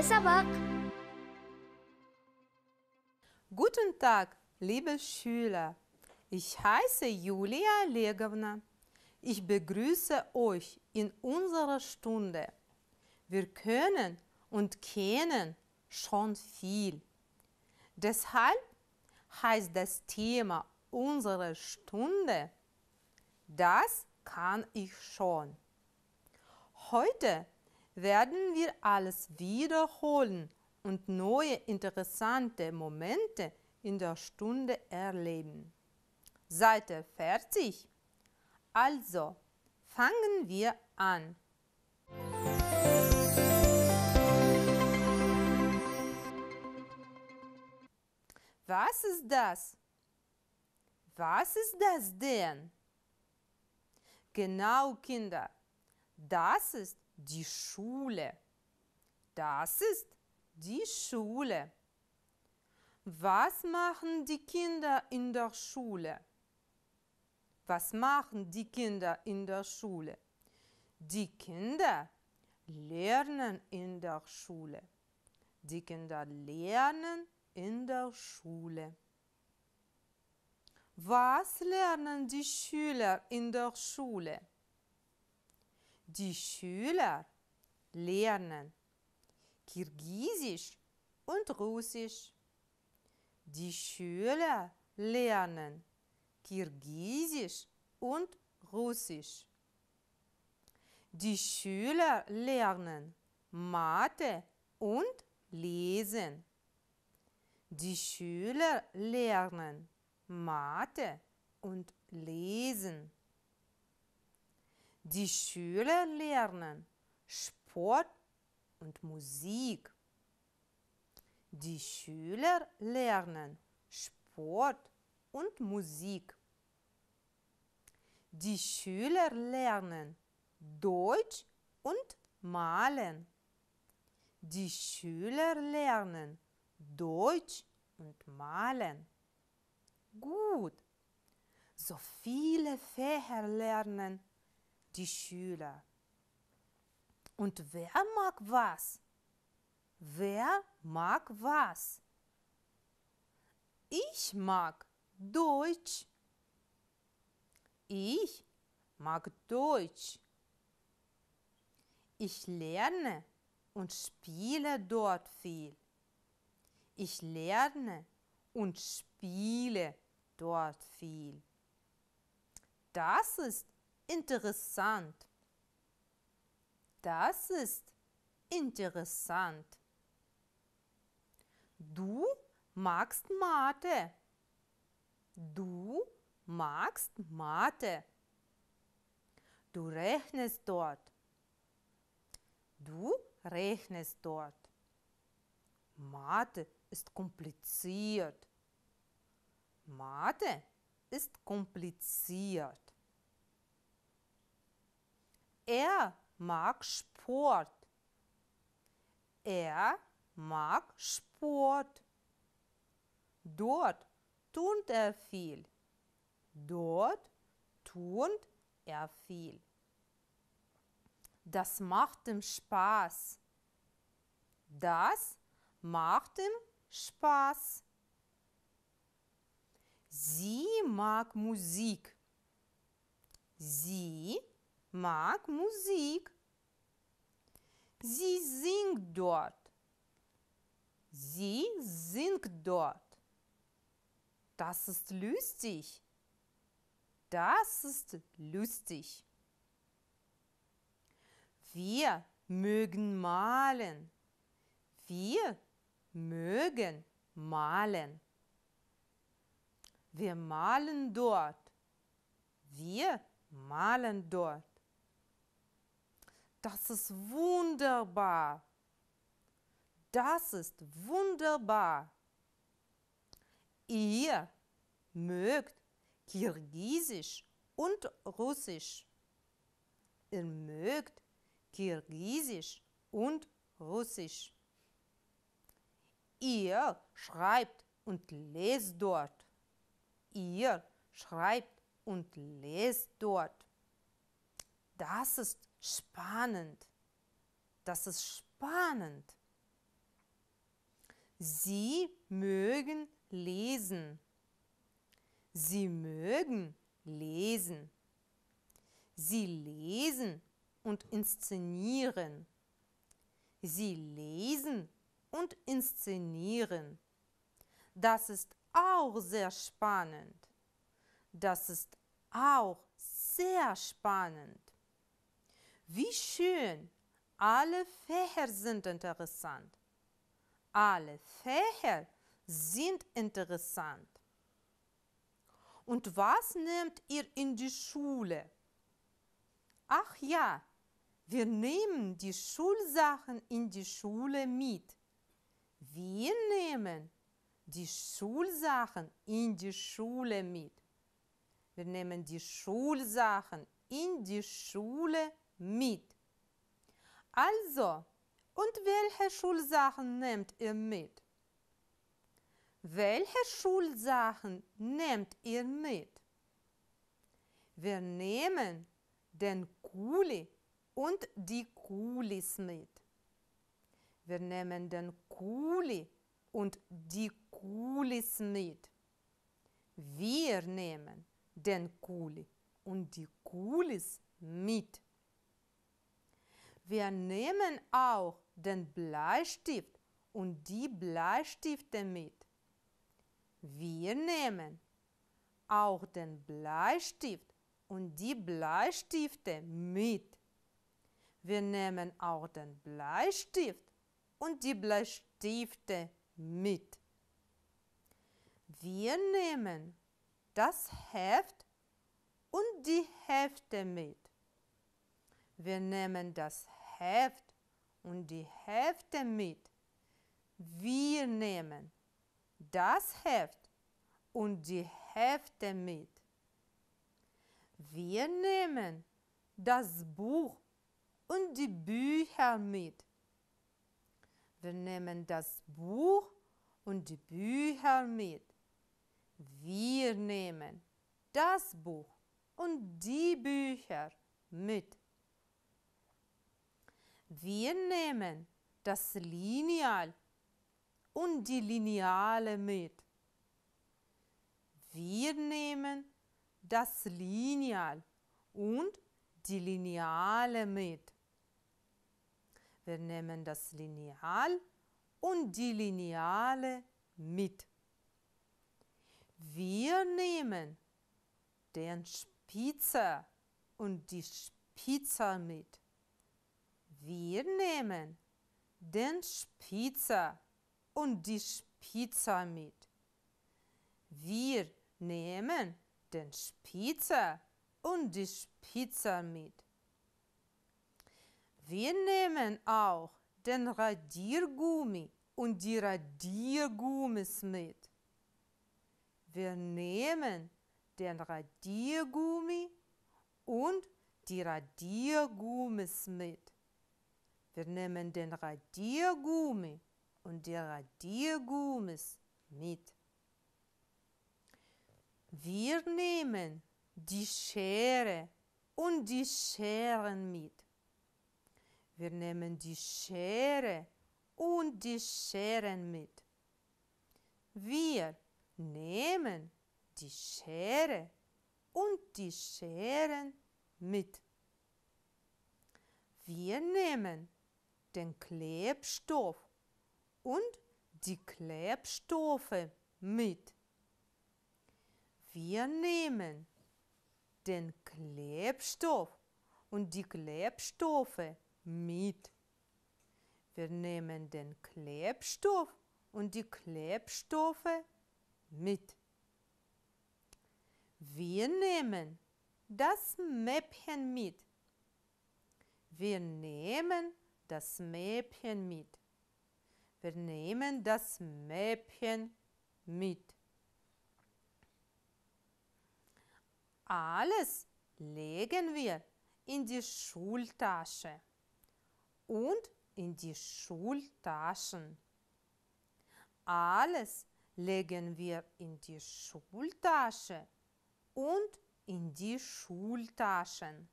سبق. Guten Tag, liebe Schüler. Ich heiße Julia Legovna. Ich begrüße euch in unserer Stunde. Wir können und kennen schon viel. Deshalb heißt das Thema unserer Stunde: Das kann ich schon. Heute werden wir alles wiederholen und neue interessante Momente in der Stunde erleben. Seid ihr fertig? Also, fangen wir an. Was ist das? Was ist das denn? Genau, Kinder, das ist die Schule. Das ist die Schule. Was machen die Kinder in der Schule? Was machen die Kinder in der Schule? Die Kinder lernen in der Schule. Die Kinder lernen in der Schule. Was lernen die Schüler in der Schule? Die Schüler lernen Kirgisisch und Russisch. Die Schüler lernen Kirgisisch und Russisch. Die Schüler lernen Mathe und Lesen. Die Schüler lernen Mathe und Lesen. Die Schüler lernen Sport und Musik. Die Schüler lernen Sport und Musik. Die Schüler lernen Deutsch und Malen. Die Schüler lernen Deutsch und Malen. Gut, so viele Fächer lernen die Schüler. Und wer mag was? Wer mag was? Ich mag Deutsch. Ich mag Deutsch. Ich lerne und spiele dort viel. Ich lerne und spiele dort viel. Das ist interessant. Das ist interessant. Du magst Mathe. Du magst Mathe. Du rechnest dort. Du rechnest dort. Mathe ist kompliziert. Mathe ist kompliziert. Er mag Sport. Er mag Sport. Dort tut er viel. Dort tut er viel. Das macht ihm Spaß. Das macht ihm Spaß. Sie mag Musik. Sie mag Musik. Sie singt dort. Sie singt dort. Das ist lustig. Das ist lustig. Wir mögen malen. Wir mögen malen. Wir malen dort. Wir malen dort. Das ist wunderbar. Das ist wunderbar. Ihr mögt Kirgisisch und Russisch. Ihr mögt Kirgisisch und Russisch. Ihr schreibt und lest dort. Ihr schreibt und lest dort. Das ist spannend. Das ist spannend. Sie mögen lesen. Sie mögen lesen. Sie lesen und inszenieren. Sie lesen und inszenieren. Das ist auch sehr spannend. Das ist auch sehr spannend. Wie schön! Alle Fächer sind interessant. Alle Fächer sind interessant. Und was nehmt ihr in die Schule? Ach ja, wir nehmen die Schulsachen in die Schule mit. Wir nehmen die Schulsachen in die Schule mit. Wir nehmen die Schulsachen in die Schule mit. Also, und welche Schulsachen nehmt ihr mit? Welche Schulsachen nehmt ihr mit? Wir nehmen den Kuli und die Kulis mit. Wir nehmen den Kuli und die Kulis mit. Wir nehmen den Kuli und die Kulis mit. Wir nehmen auch den Bleistift und die Bleistifte mit. Wir nehmen auch den Bleistift und die Bleistifte mit. Wir nehmen auch den Bleistift und die Bleistifte mit. Wir nehmen das Heft und die Hefte mit. Wir nehmen das Heft und die Hefte mit. Wir nehmen das Heft und die Hefte mit. Wir nehmen das Buch und die Bücher mit. Wir nehmen das Buch und die Bücher mit. Wir nehmen das Buch und die Bücher mit. Wir nehmen das Lineal und die Lineale mit. Wir nehmen das Lineal und die Lineale mit. Wir nehmen das Lineal und die Lineale mit. Wir nehmen den Spitzer und die Spitzer mit. Wir nehmen den Spitzer und die Spitzer mit. Wir nehmen den Spitzer und die Spitzer mit. Wir nehmen auch den Radiergummi und die Radiergummis mit. Wir nehmen den Radiergummi und die Radiergummis mit. Wir nehmen den Radiergummi und die Radiergummis mit. Wir nehmen die Schere und die Scheren mit. Wir nehmen die Schere und die Scheren mit. Wir nehmen die Schere und die Scheren mit. Wir nehmen den Klebstoff und die Klebstoffe mit. Wir nehmen den Klebstoff und die Klebstoffe mit. Wir nehmen den Klebstoff und die Klebstoffe mit. Wir nehmen das Mäppchen mit. Wir nehmen das Mäppchen mit. Wir nehmen das Mäppchen mit. Alles legen wir in die Schultasche und in die Schultaschen. Alles legen wir in die Schultasche und in die Schultaschen.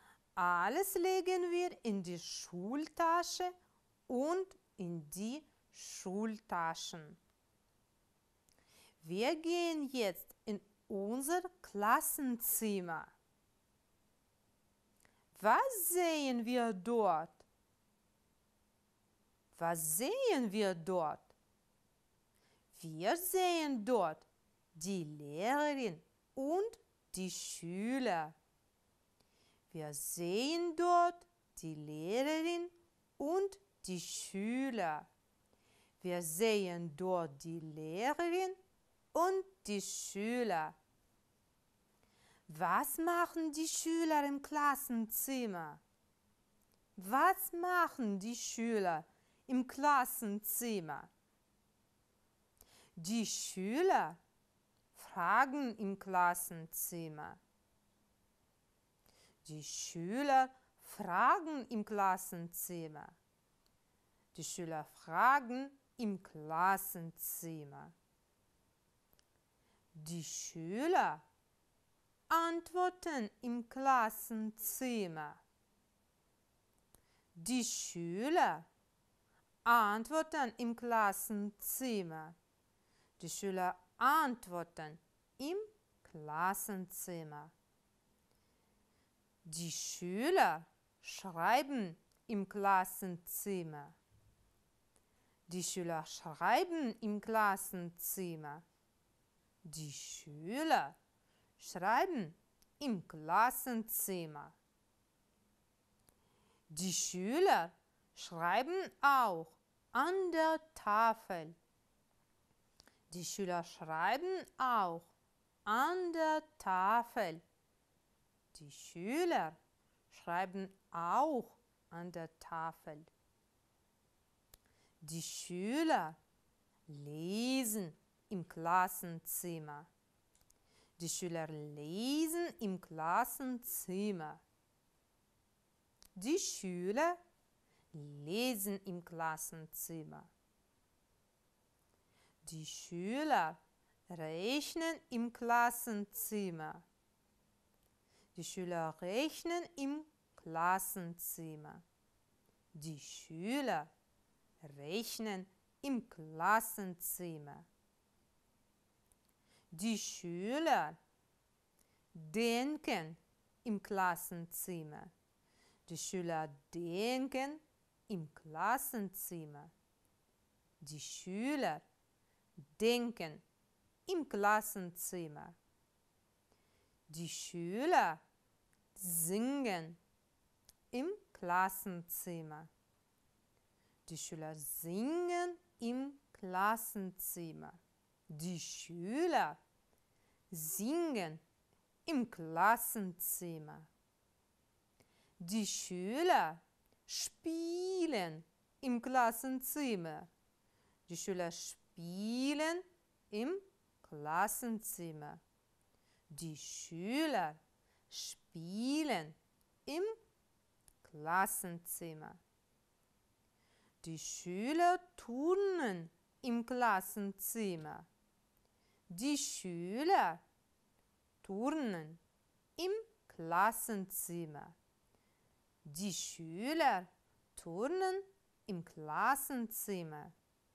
Alles legen wir in die Schultasche und in die Schultaschen. Wir gehen jetzt in unser Klassenzimmer. Was sehen wir dort? Was sehen wir dort? Wir sehen dort die Lehrerin und die Schüler. Wir sehen dort die Lehrerin und die Schüler. Wir sehen dort die Lehrerin und die Schüler. Was machen die Schüler im Klassenzimmer? Was machen die Schüler im Klassenzimmer? Die Schüler fragen im Klassenzimmer. Die Schüler fragen im Klassenzimmer. Die Schüler fragen im Klassenzimmer. Die Schüler antworten im Klassenzimmer. Die Schüler antworten im Klassenzimmer. Die Schüler antworten im Klassenzimmer. Die Schüler schreiben im Klassenzimmer. Die Schüler schreiben im Klassenzimmer. Die Schüler schreiben im Klassenzimmer. Die Schüler schreiben auch an der Tafel. Die Schüler schreiben auch an der Tafel. Die Schüler schreiben auch an der Tafel. Die Schüler lesen im Klassenzimmer. Die Schüler lesen im Klassenzimmer. Die Schüler lesen im Klassenzimmer. Die Schüler rechnen im Klassenzimmer. Die Schüler rechnen im Klassenzimmer. Die Schüler rechnen im Klassenzimmer. Die Schüler denken im Klassenzimmer. Die Schüler denken im Klassenzimmer. Die Schüler denken im Klassenzimmer. Die Schüler singen im Klassenzimmer. Die Schüler singen im Klassenzimmer. Die Schüler singen im Klassenzimmer. Die Schüler spielen im Klassenzimmer. Die Schüler spielen im Klassenzimmer. Die Schüler spielen im Klassenzimmer. Die Schüler turnen im Klassenzimmer. Die Schüler turnen im Klassenzimmer. Die Schüler turnen im Klassenzimmer.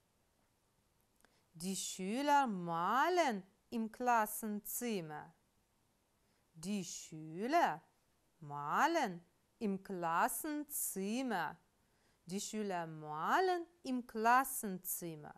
Die Schüler malen im Klassenzimmer. Die Schüler malen im Klassenzimmer. Die Schüler malen im Klassenzimmer.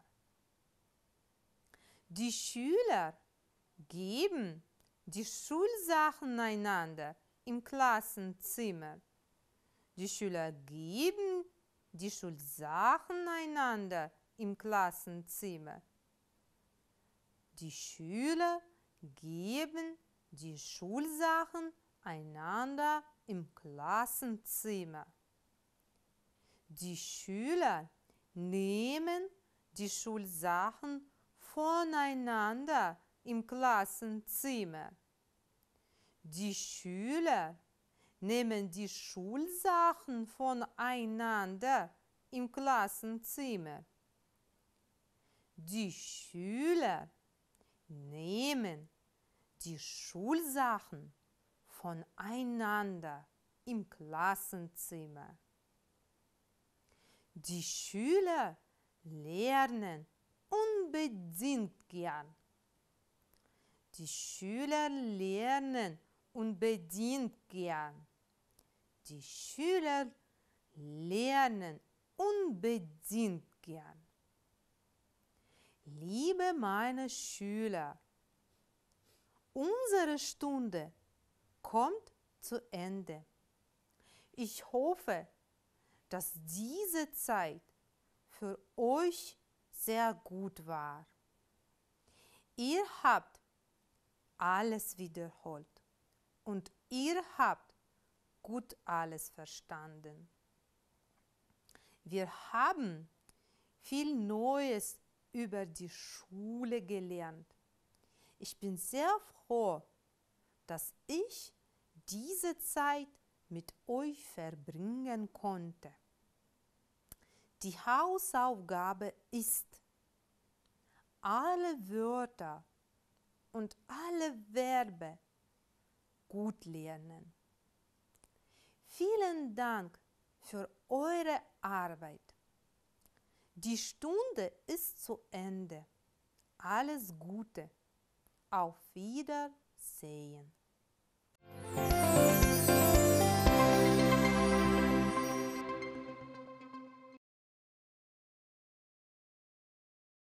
Die Schüler geben die Schulsachen einander im Klassenzimmer. Die Schüler geben die Schulsachen einander im Klassenzimmer. Die Schüler geben die Schulsachen einander im Klassenzimmer. Die Schüler nehmen die Schulsachen voneinander im Klassenzimmer. Die Schüler nehmen die Schulsachen voneinander im Klassenzimmer. Die Schüler nehmen die Schulsachen voneinander im Klassenzimmer. Die Schüler lernen unbedingt gern. Die Schüler lernen unbedingt gern. Die Schüler lernen unbedingt gern. Liebe meine Schüler, unsere Stunde kommt zu Ende. Ich hoffe, dass diese Zeit für euch sehr gut war. Ihr habt alles wiederholt und ihr habt gut alles verstanden. Wir haben viel Neues über die Schule gelernt. Ich bin sehr froh, dass ich diese Zeit mit euch verbringen konnte. Die Hausaufgabe ist, alle Wörter und alle Verben gut lernen. Vielen Dank für eure Arbeit. Die Stunde ist zu Ende. Alles Gute. Auf Wiedersehen.